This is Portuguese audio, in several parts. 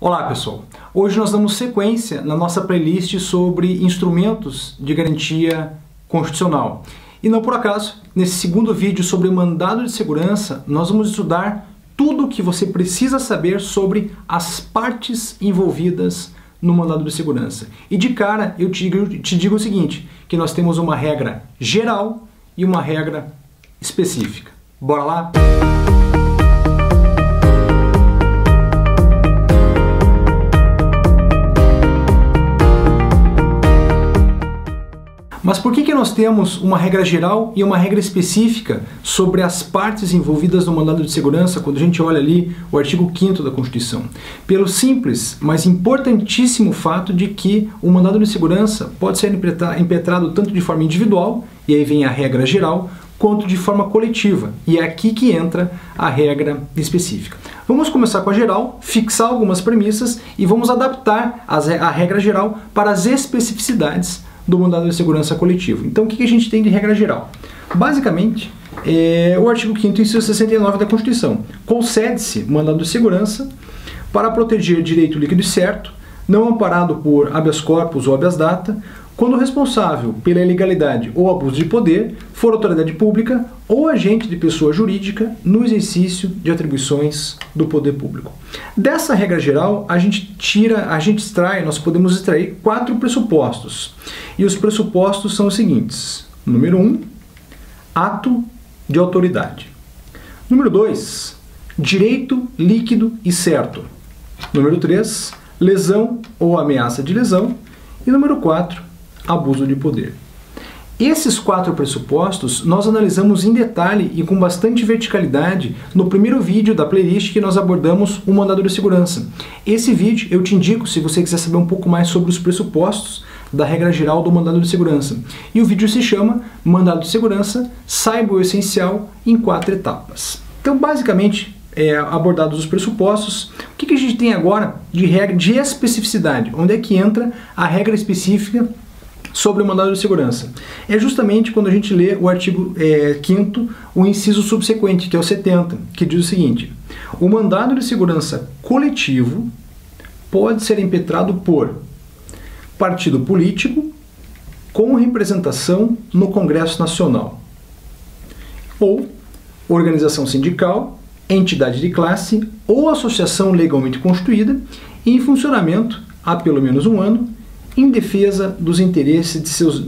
Olá pessoal, hoje nós damos sequência na nossa playlist sobre instrumentos de garantia constitucional. E não por acaso, nesse segundo vídeo sobre mandado de segurança, nós vamos estudar tudo o que você precisa saber sobre as partes envolvidas no mandado de segurança. E de cara eu te digo o seguinte, que nós temos uma regra geral e uma regra específica. Bora lá? Mas por que nós temos uma regra geral e uma regra específica sobre as partes envolvidas no mandado de segurança quando a gente olha ali o artigo 5º da Constituição? Pelo simples, mas importantíssimo fato de que o mandado de segurança pode ser impetrado tanto de forma individual, e aí vem a regra geral, quanto de forma coletiva. E é aqui que entra a regra específica. Vamos começar com a geral, fixar algumas premissas e vamos adaptar a regra geral para as especificidades do mandado de segurança coletivo. Então, o que a gente tem de regra geral? Basicamente, o artigo 5º, inciso 69 da Constituição. Concede-se mandado de segurança para proteger direito líquido e certo, não amparado por habeas corpus ou habeas data, quando o responsável pela ilegalidade ou abuso de poder for autoridade pública ou agente de pessoa jurídica no exercício de atribuições do poder público. Dessa regra geral, nós podemos extrair 4 pressupostos. E os pressupostos são os seguintes. Número 1, ato de autoridade. Número 2, direito líquido e certo. Número 3, lesão ou ameaça de lesão. E número 4, abuso de poder. Esses 4 pressupostos nós analisamos em detalhe e com bastante verticalidade no primeiro vídeo da playlist que nós abordamos o mandado de segurança. Esse vídeo eu te indico se você quiser saber um pouco mais sobre os pressupostos da regra geral do mandado de segurança. E o vídeo se chama Mandado de Segurança, saiba o essencial em 4 etapas. Então, basicamente, abordados os pressupostos, o que a gente tem agora de regra de especificidade? Onde é que entra a regra específica sobre o mandado de segurança? É justamente quando a gente lê o artigo 5º, o inciso subsequente, que é o 70, que diz o seguinte: o mandado de segurança coletivo pode ser impetrado por partido político com representação no Congresso Nacional, ou organização sindical, entidade de classe ou associação legalmente constituída em funcionamento há pelo menos um ano em defesa dos interesses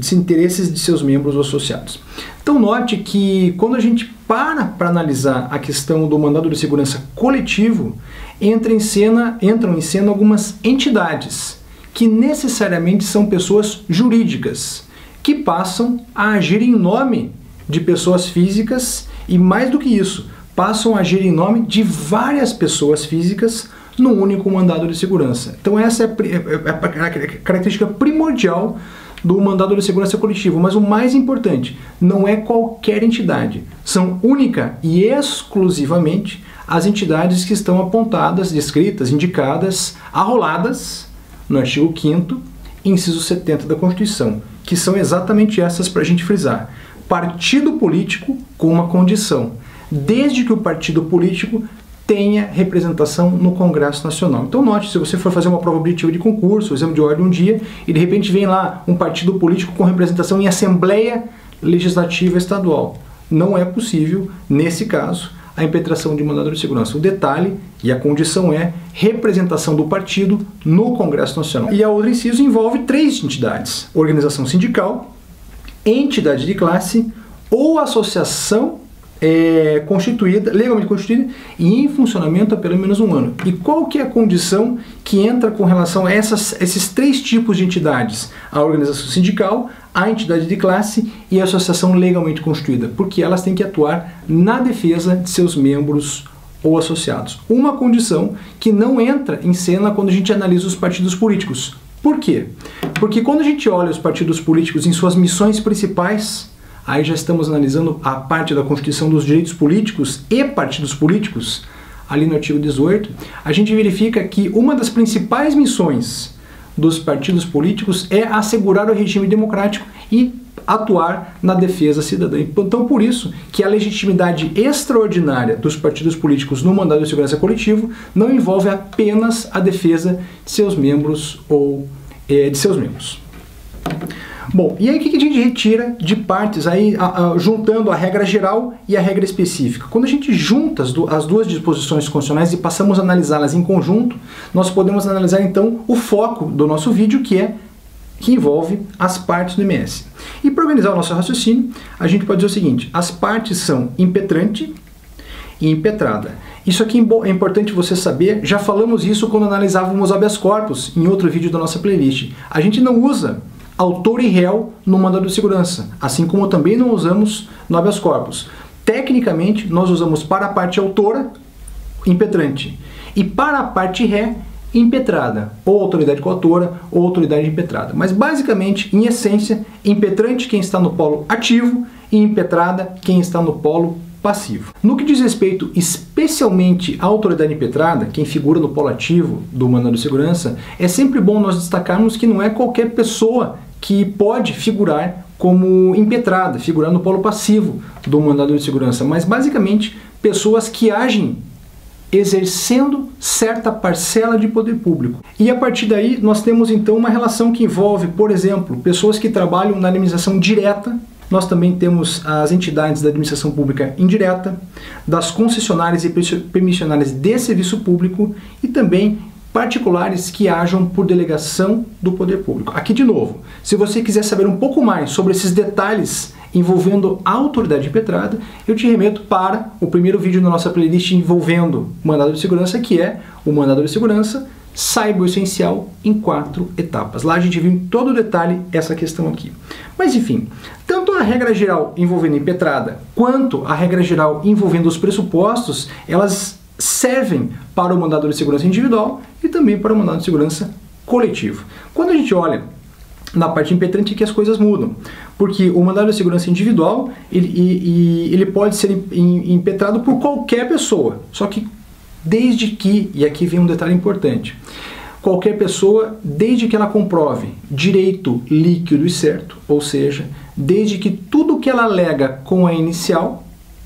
de seus membros ou associados. Então note que quando a gente para analisar a questão do mandado de segurança coletivo, entram em cena algumas entidades que necessariamente são pessoas jurídicas, que passam a agir em nome de pessoas físicas e, mais do que isso, passam a agir em nome de várias pessoas físicas num único mandado de segurança. Então essa é a característica primordial do mandado de segurança coletivo, mas o mais importante, não é qualquer entidade, são única e exclusivamente as entidades que estão apontadas, descritas, indicadas, arroladas no artigo 5º, inciso 70 da Constituição, que são exatamente essas para a gente frisar. Partido político com uma condição, desde que o partido político tenha representação no Congresso Nacional. Então note, se você for fazer uma prova objetiva de concurso, exame de ordem um dia, e de repente vem lá um partido político com representação em Assembleia Legislativa Estadual. Não é possível, nesse caso, a impetração de mandado de segurança. O detalhe e a condição é representação do partido no Congresso Nacional. E a outra inciso envolve 3 entidades: organização sindical, entidade de classe ou associação legalmente constituída e em funcionamento há pelo menos um ano. E qual que é a condição que entra com relação a esses 3 tipos de entidades? A organização sindical, a entidade de classe e a associação legalmente constituída, porque elas têm que atuar na defesa de seus membros ou associados. Uma condição que não entra em cena quando a gente analisa os partidos políticos. Por quê? Porque quando a gente olha os partidos políticos em suas missões principais, aí já estamos analisando a parte da Constituição dos direitos políticos e partidos políticos, ali no artigo 18, a gente verifica que uma das principais missões dos partidos políticos é assegurar o regime democrático e atuar na defesa cidadã. Então, por isso que a legitimidade extraordinária dos partidos políticos no mandado de segurança coletivo não envolve apenas a defesa de seus membros ou de seus membros. Bom, e aí o que a gente retira de partes, aí, juntando a regra geral e a regra específica? Quando a gente junta as duas disposições constitucionais e passamos a analisá-las em conjunto, nós podemos analisar então o foco do nosso vídeo, que envolve as partes do MS. E para organizar o nosso raciocínio, a gente pode dizer o seguinte: as partes são impetrante e impetrada. Isso aqui é importante você saber, já falamos isso quando analisávamos habeas corpus em outro vídeo da nossa playlist. A gente não usa autor e réu no mandado de segurança, assim como também não usamos no habeas corpus. Tecnicamente, nós usamos para a parte autora, impetrante, e para a parte ré, impetrada, ou autoridade coautora, ou autoridade impetrada. Mas basicamente, em essência, impetrante quem está no polo ativo e impetrada quem está no polo passivo. No que diz respeito especialmente à autoridade impetrada, quem figura no polo ativo do mandado de segurança, é sempre bom nós destacarmos que não é qualquer pessoa que pode figurar como impetrada, figurar no polo passivo do mandado de segurança, mas basicamente pessoas que agem exercendo certa parcela de poder público. E a partir daí nós temos então uma relação que envolve, por exemplo, pessoas que trabalham na administração direta. Nós também temos as entidades da administração pública indireta, das concessionárias e permissionárias de serviço público e também particulares que ajam por delegação do poder público. Aqui de novo, se você quiser saber um pouco mais sobre esses detalhes envolvendo a autoridade impetrada, eu te remeto para o primeiro vídeo da nossa playlist envolvendo mandado de segurança, que é o mandado de segurança, saiba o essencial em 4 etapas. Lá a gente viu em todo detalhe essa questão aqui. Mas enfim, tanto a regra geral envolvendo a impetrada, quanto a regra geral envolvendo os pressupostos, elas servem para o mandado de segurança individual e também para o mandado de segurança coletivo. Quando a gente olha na parte impetrante, que as coisas mudam, porque o mandado de segurança individual ele pode ser impetrado por qualquer pessoa, só que desde que, e aqui vem um detalhe importante, qualquer pessoa, desde que ela comprove direito líquido e certo, ou seja, desde que tudo que ela alega com a inicial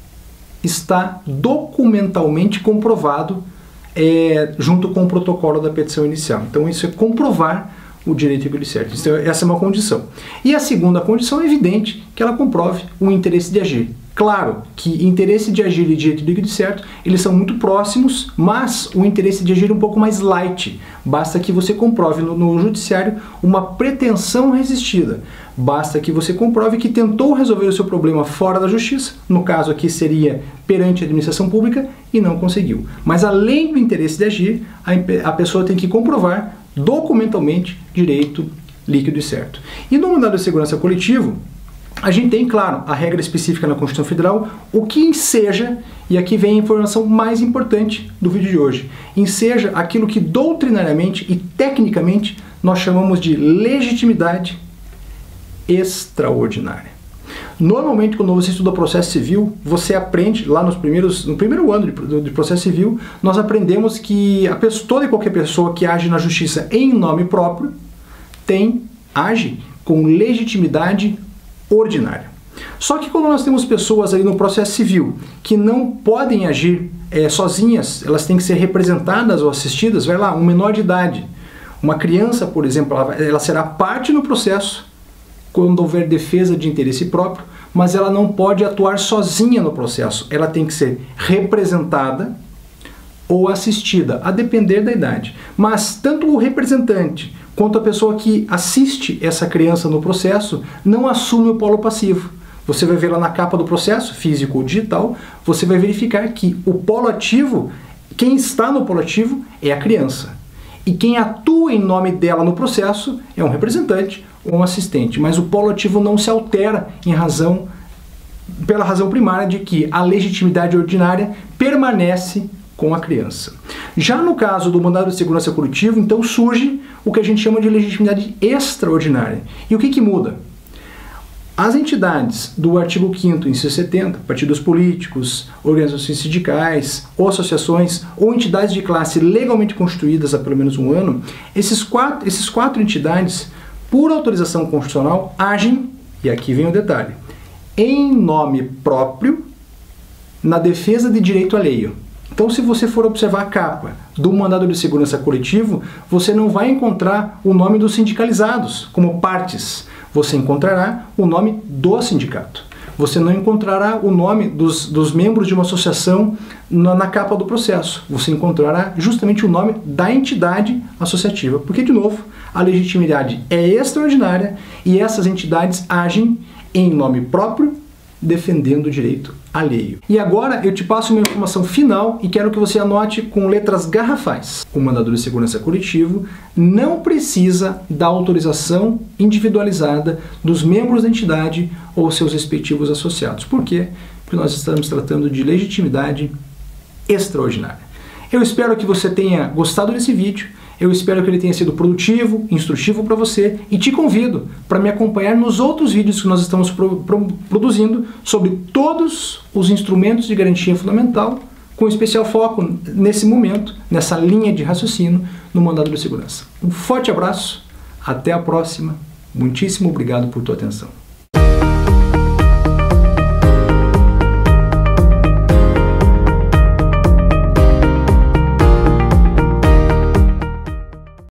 está documentalmente comprovado junto com o protocolo da petição inicial. Então isso é comprovar o direito líquido e certo. Então, essa é uma condição. E a segunda condição é evidente que ela comprove o interesse de agir. Claro que interesse de agir e direito líquido e certo, eles são muito próximos, mas o interesse de agir é um pouco mais light. Basta que você comprove no judiciário uma pretensão resistida. Basta que você comprove que tentou resolver o seu problema fora da justiça, no caso aqui seria perante a administração pública, e não conseguiu. Mas além do interesse de agir, a pessoa tem que comprovar documentalmente direito líquido e certo. E no mandado de segurança coletivo, a gente tem, claro, a regra específica na Constituição Federal, o que enseja, e aqui vem a informação mais importante do vídeo de hoje, enseja aquilo que doutrinariamente e tecnicamente nós chamamos de legitimidade extraordinária. Normalmente, quando você estuda processo civil, você aprende, lá no primeiro ano de processo civil, nós aprendemos que toda e qualquer pessoa que age na justiça em nome próprio age com legitimidade ordinária. Só que quando nós temos pessoas aí no processo civil que não podem agir sozinhas, elas têm que ser representadas ou assistidas, vai lá, um menor de idade, uma criança, por exemplo, ela será parte no processo quando houver defesa de interesse próprio, mas ela não pode atuar sozinha no processo, ela tem que ser representada ou assistida, a depender da idade. Mas tanto o representante quanto a pessoa que assiste essa criança no processo não assume o polo passivo. Você vai ver lá na capa do processo, físico ou digital, você vai verificar que o polo ativo, quem está no polo ativo é a criança. E quem atua em nome dela no processo é um representante ou um assistente. Mas o polo ativo não se altera pela razão primária de que a legitimidade ordinária permanece com a criança. Já no caso do mandado de segurança coletivo, então surge o que a gente chama de legitimidade extraordinária. E o que muda? As entidades do artigo 5º, inciso 70, partidos políticos, organizações sindicais, ou associações, ou entidades de classe legalmente constituídas há pelo menos um ano, esses quatro entidades, por autorização constitucional, agem e aqui vem o detalhe, em nome próprio, na defesa de direito alheio. Então, se você for observar a capa do mandado de segurança coletivo, você não vai encontrar o nome dos sindicalizados como partes. Você encontrará o nome do sindicato. Você não encontrará o nome dos membros de uma associação na capa do processo. Você encontrará justamente o nome da entidade associativa. Porque, de novo, a legitimidade é extraordinária e essas entidades agem em nome próprio, defendendo o direito alheio. E agora eu te passo uma informação final e quero que você anote com letras garrafais. O mandado de segurança coletivo não precisa da autorização individualizada dos membros da entidade ou seus respectivos associados. Por quê? Porque nós estamos tratando de legitimidade extraordinária. Eu espero que você tenha gostado desse vídeo. Eu espero que ele tenha sido produtivo, instrutivo para você e te convido para me acompanhar nos outros vídeos que nós estamos produzindo sobre todos os instrumentos de garantia fundamental, com especial foco nesse momento, nessa linha de raciocínio no mandado de segurança. Um forte abraço, até a próxima, muitíssimo obrigado por tua atenção.